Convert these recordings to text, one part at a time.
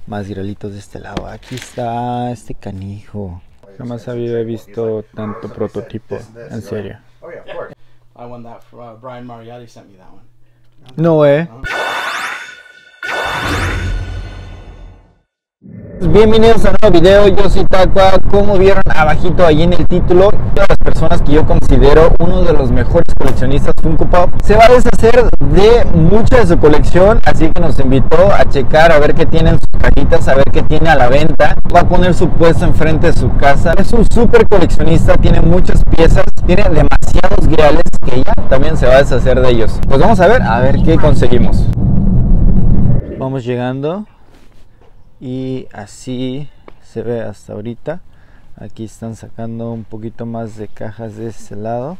Más viralitos de este lado. Aquí está este canijo. Jamás había visto tanto prototipo, en serio. I won that for, Brian Mariotti sent me that one. No, Bienvenidos a un nuevo video, yo soy Taqua. Como vieron abajito ahí en el título, todas las personas que yo considero uno de los mejores coleccionistas Funko Pop se va a deshacer de mucha de su colección, así que nos invitó a checar a ver qué tiene en sus cajitas, a ver qué tiene a la venta. Va a poner su puesto enfrente de su casa. Es un súper coleccionista, tiene muchas piezas, tiene demasiados griales que ya también se va a deshacer de ellos. Pues vamos a ver qué conseguimos. Vamos llegando. Y así se ve hasta ahorita. Aquí están sacando un poquito más de cajas de este lado.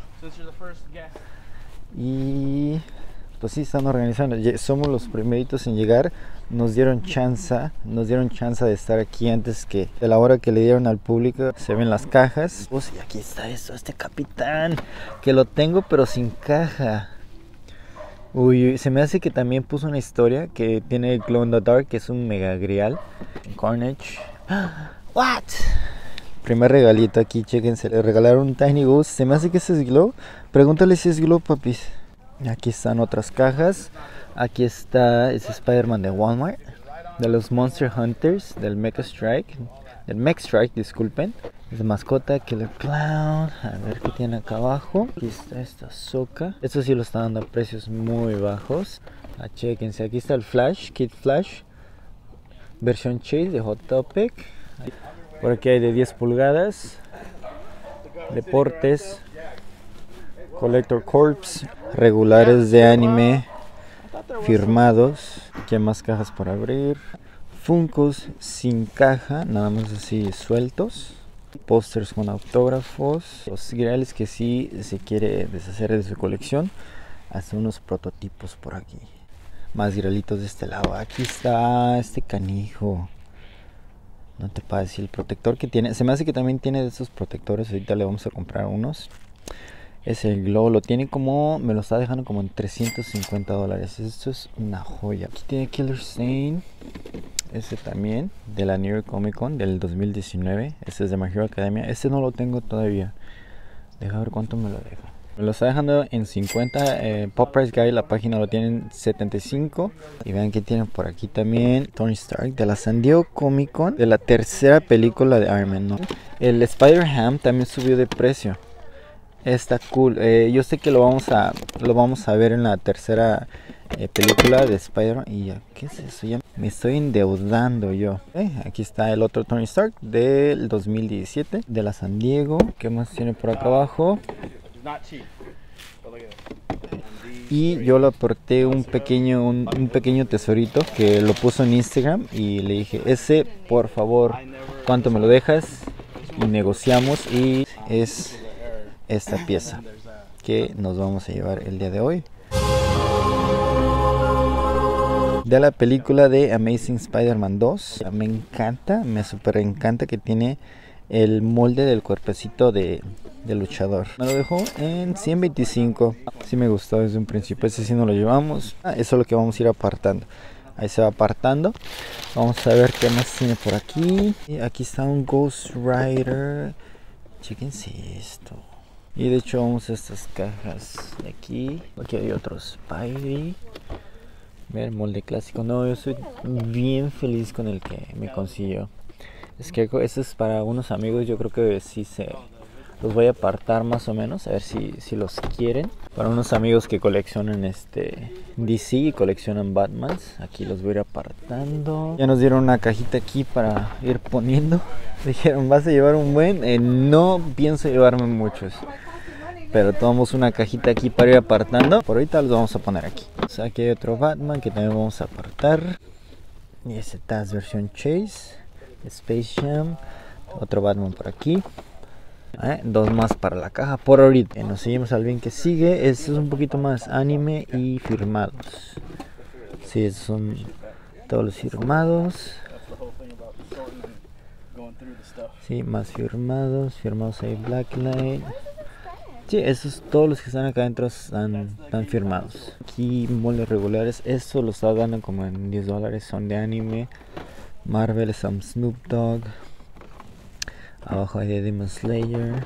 Y pues sí, están organizando. Somos los primeritos en llegar. Nos dieron chance de estar aquí antes que de la hora que le dieron al público. Se ven las cajas. Y aquí está este capitán, que lo tengo pero sin caja. Uy, se me hace que también puso una historia que tiene Glow in the Dark, que es un mega grial. Carnage. What? Primer regalito aquí, chequense. Le regalaron un Tiny Ghost. Se me hace que ese es Glow. Pregúntale si es Glow, papis. Aquí están otras cajas. Aquí está ese Spider-Man de Walmart, de los Monster Hunters, del Mecha Strike. Del Mech Strike, disculpen. Es de mascota, Killer Clown. A ver qué tiene acá abajo. Aquí está esta Soca. Estos sí lo están dando a precios muy bajos. Chequense, aquí está el Flash, Kid Flash, versión Chase de Hot Topic. Por aquí hay de 10 pulgadas. Deportes, Collector Corps, regulares de anime, firmados. Aquí hay más cajas por abrir. Funkos sin caja, nada más así sueltos. Pósters con autógrafos. Los griales que sí se quiere deshacer de su colección. Hasta unos prototipos por aquí. Más grialitos de este lado. Aquí está este canijo. No te puedo decir el protector que tiene. Se me hace que también tiene de esos protectores. Ahorita le vamos a comprar unos. Es el Glow, lo tiene como, me lo está dejando como en $350. Esto es una joya. Aquí tiene Killer Stain. Ese también, de la New York Comic Con del 2019. Este es de My Hero Academia. Este no lo tengo todavía. Deja ver cuánto me lo deja. Me lo está dejando en 50. Pop Price Guide, la página lo tiene en 75. Y vean que tienen por aquí también Tony Stark de la San Diego Comic Con, de la tercera película de Iron Man, ¿no? El Spider-Ham también subió de precio. Está cool. Yo sé que lo vamos a ver en la tercera película de Spider-Man. Y ya, ¿qué es eso? Ya me estoy endeudando yo. Aquí está el otro Tony Stark del 2017 de la San Diego. ¿Qué más tiene por acá abajo? Y yo le aporté un pequeño tesorito que lo puso en Instagram. Y le dije, ese por favor, ¿cuánto me lo dejas? Y negociamos. Y es esta pieza que nos vamos a llevar el día de hoy, de la película de Amazing Spider-Man 2. Me encanta, me super encanta que tiene el molde del cuerpecito de luchador. Me lo dejó en 125. Sí me gustó desde un principio. Ese sí no lo llevamos. Eso es lo que vamos a ir apartando. Ahí se va apartando. Vamos a ver qué más tiene por aquí. Y aquí está un Ghost Rider. Chéquense esto. Y de hecho vamos a estas cajas de aquí. Aquí hay otros Spidey. Ver, molde clásico. No, yo soy bien feliz con el que me consiguió. Es que este es para unos amigos. Yo creo que sí los voy a apartar más o menos. A ver si los quieren. Para unos amigos que coleccionan DC y coleccionan Batmans. Aquí los voy a ir apartando. Ya nos dieron una cajita aquí para ir poniendo. Dijeron, ¿vas a llevar un buen? No pienso llevarme muchos. Pero tomamos una cajita aquí para ir apartando. Por ahorita los vamos a poner aquí. O sea, aquí hay otro Batman que también vamos a apartar. Y ese Taz versión Chase. Space Jam. Otro Batman por aquí. Dos más para la caja por ahorita. Nos seguimos al bien que sigue. Este es un poquito más anime y firmados. Sí, estos son todos los firmados. Sí, más firmados. Firmados ahí Blacklight. Sí, esos todos los que están acá adentro están firmados. Aquí moldes regulares, esto lo está dando como en $10, son de anime. Marvel, some Snoop Dogg. Abajo hay de Demon Slayer.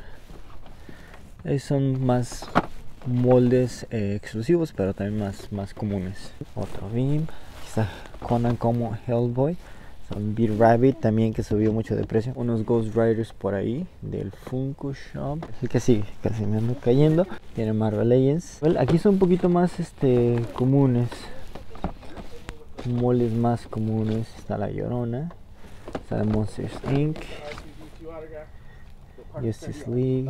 Son más moldes exclusivos, pero también más comunes. Otro Beam. Aquí está Conan como Hellboy. Son Beat Rabbit también, que subió mucho de precio. Unos Ghost Riders por ahí del Funko Shop. El que sigue, casi me ando cayendo. Tiene Marvel Legends. Well, aquí son un poquito más comunes. Moldes más comunes. Está la Llorona. Está de Monsters Inc. Justice League.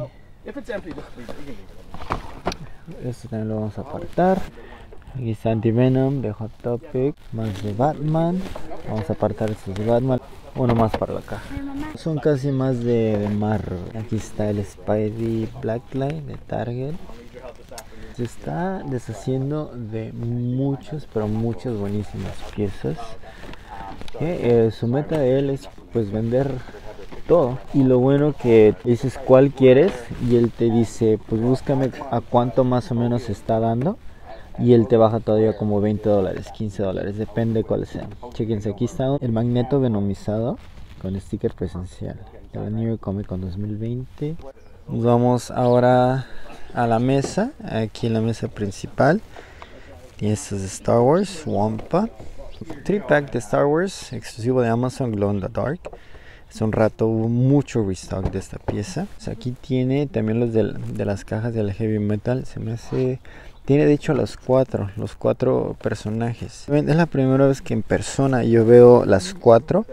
Esto también lo vamos a apartar. Aquí está Anti-Venom de Hot Topic. Más de Batman. Vamos a apartar estos de Batman. Uno más para la caja. Son casi más de Marvel. Aquí está el Spidey Blacklight de Target. Se está deshaciendo de muchas, pero muchas buenísimas piezas. Su meta de él es pues vender todo. Y lo bueno que dices cuál quieres y él te dice pues búscame a cuánto más o menos se está dando. Y él te baja todavía como $20, $15, depende cuál sea. Chequense, aquí está el Magneto venomizado con sticker presencial de la New York Comic Con 2020. Nos vamos ahora a la mesa, aquí en la mesa principal. Y esto es de Star Wars, Wampa. 3-pack de Star Wars, exclusivo de Amazon, Glow in the Dark. Hace un rato hubo mucho restock de esta pieza. O sea, aquí tiene también los de las cajas del Heavy Metal. Se me hace... Tiene de hecho los cuatro personajes. Es la primera vez que en persona yo veo las cuatro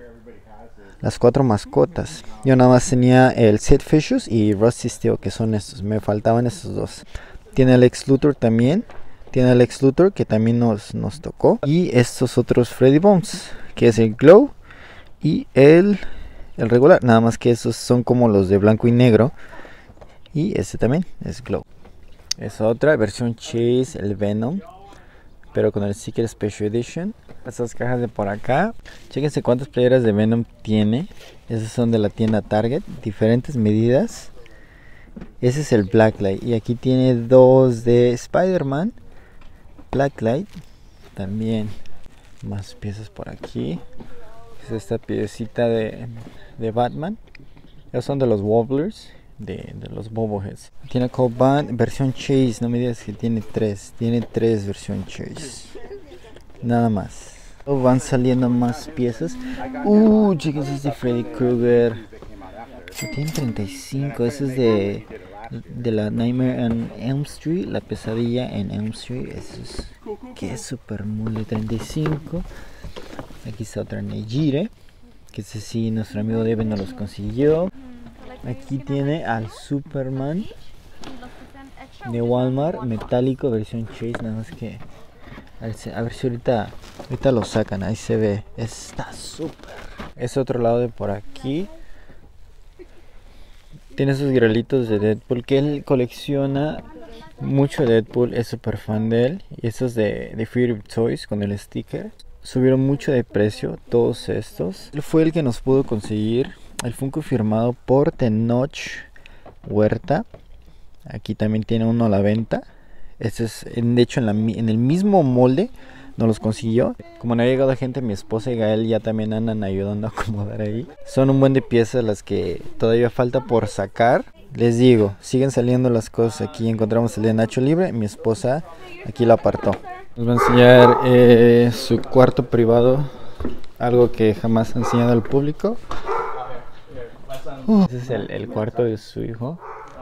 mascotas. Yo nada más tenía el Sid Vicious y Rusty Steel, que son estos. Me faltaban estos dos. Tiene el Lex Luthor también. Tiene el Lex Luthor que también nos tocó. Y estos otros Freddy Bones, que es el Glow y el regular. Nada más que estos son como los de blanco y negro. Y este también es Glow. Es otra versión Chase, el Venom, pero con el sticker Special Edition. Estas cajas de por acá, chequense cuántas playeras de Venom tiene. Esas son de la tienda Target, diferentes medidas. Ese es el Blacklight y aquí tiene dos de Spider-Man Blacklight. También más piezas por aquí. Es esta piecita de Batman. Esos son de los Wobblers. De los Boboheads. Tiene Cold Band versión Chase. No me digas que tiene tres. Tiene tres versión Chase. Nada más. Van saliendo más piezas. Chicos, es de Freddy Krueger. Tiene 35. Ese es de la Nightmare on Elm Street. La pesadilla en Elm Street. Eso es que es super muy de 35. Aquí está otra Nejire. Que ese sí, nuestro amigo Devin nos los consiguió. Aquí tiene al Superman de Walmart metálico versión Chase, nada más que a ver si ahorita lo sacan, ahí se ve, está súper. Es otro lado de por aquí. Tiene esos grelitos de Deadpool que él colecciona mucho. Deadpool es súper fan de él. Y estos de Fury Toys con el sticker subieron mucho de precio, todos estos. Él fue el que nos pudo conseguir el Funko firmado por Tenoch Huerta. Aquí también tiene uno a la venta. Este es, de hecho, en el mismo molde nos los consiguió. Como no ha llegado gente, mi esposa y Gael ya también andan ayudando a acomodar ahí. Son un buen de piezas las que todavía falta por sacar. Les digo, siguen saliendo las cosas. Aquí encontramos el de Nacho Libre. Mi esposa aquí lo apartó. Nos va a enseñar su cuarto privado. Algo que jamás ha enseñado al público. Ese es el cuarto de su hijo.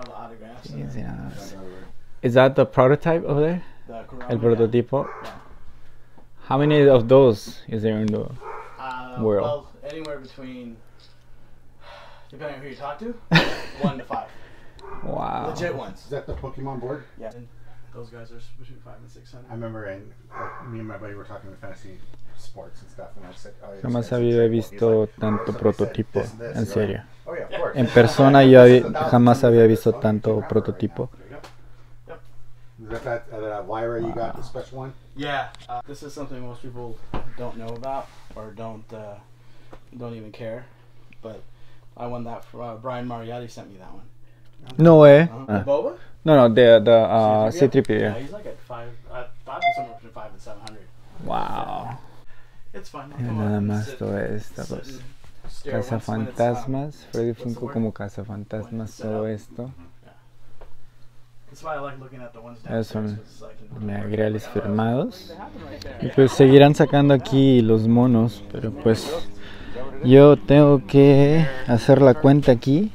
Is that the prototype over there? El prototipo. How many of those is there in the world? Well, anywhere between, depending on who you talk to, 1 to 5. Wow. Legit ones. Is that the Pokemon board? Yeah. And those guys are between 5 and 600. I remember me and my buddy were talking with Fantasy Sports and stuff, and I said, oh, Jamás había visto tanto prototipo, en serio. Oh, yeah, of course. En persona yo jamás había visto tanto prototipo. Is that Lyra you got, the special one? Yeah. This is something most people don't know about or don't even care. But I won that. Brian Mariotti sent me that one. No way. The Boba? No, the C-3PO. Yeah, he's like at 5. I thought it was somewhere between 5 and 700. Wow. It's fine. I'll Mira come nada up and más sit- toda esta sit cosa. and stare once when it's, Cazafantasmas, Freddy what's the Funko word? como cazafantasmas, todo esto. That's why I like looking at the ones Esos son downstairs, 'cause I can- materiales firmados. They happen right Y there. pues seguirán sacando aquí los monos, pero pues yo tengo que hacer la cuenta aquí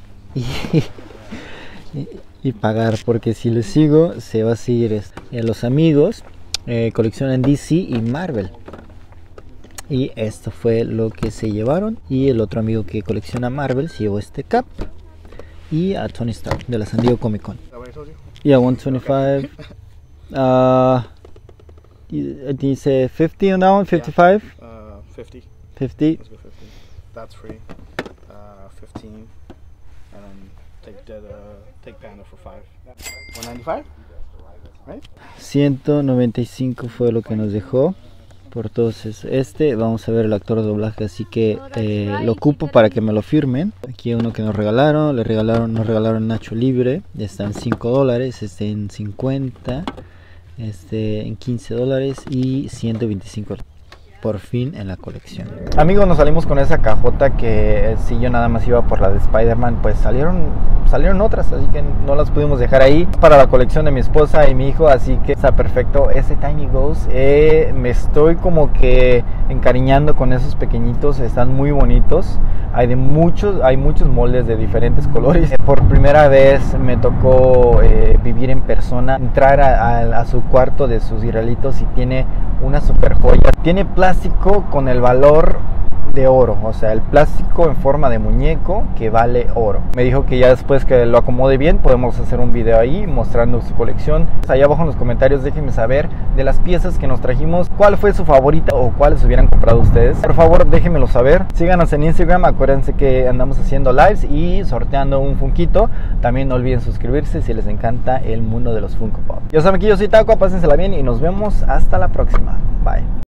y pagar, porque si le sigo se va a seguir esto. Los amigos coleccionan DC y Marvel. Y esto fue lo que se llevaron. Y el otro amigo que colecciona Marvel se llevó este cap. Y a Tony Stark de la San Diego Comic Con. Is that what I told you? Yeah, 125. Dice 50 on that one, 55? 50. 50. Let's go 50. That's free. 15. And then take Panda for 5. 195? Right? 195 fue lo que nos dejó por todos eso. Vamos a ver el actor de doblaje, así que lo ocupo para que me lo firmen. Aquí uno que nos regalaron, nos regalaron Nacho Libre, está en $5, en 50, en $15 y 125. Por fin en la colección. Amigos, nos salimos con esa cajota que si yo nada más iba por la de Spider-Man, pues salieron otras, así que no las pudimos dejar ahí para la colección de mi esposa y mi hijo, así que está perfecto. Ese Tiny Ghost, me estoy como que encariñando con esos pequeñitos, están muy bonitos. Hay muchos moldes de diferentes colores. Por primera vez me tocó vivir en persona, entrar a su cuarto de sus irelitos y tiene una super joya. Tiene plástico con el valor de oro, o sea, el plástico en forma de muñeco que vale oro. Me dijo que ya después que lo acomode bien podemos hacer un video ahí mostrando su colección. Allá abajo en los comentarios déjenme saber de las piezas que nos trajimos, cuál fue su favorita o cuáles hubieran comprado ustedes. Por favor déjenmelo saber, síganos en Instagram, acuérdense que andamos haciendo lives y sorteando un Funkito. También no olviden suscribirse si les encanta el mundo de los Funko Pop. Ya saben que yo soy Taco, pásensela bien y nos vemos hasta la próxima. Bye.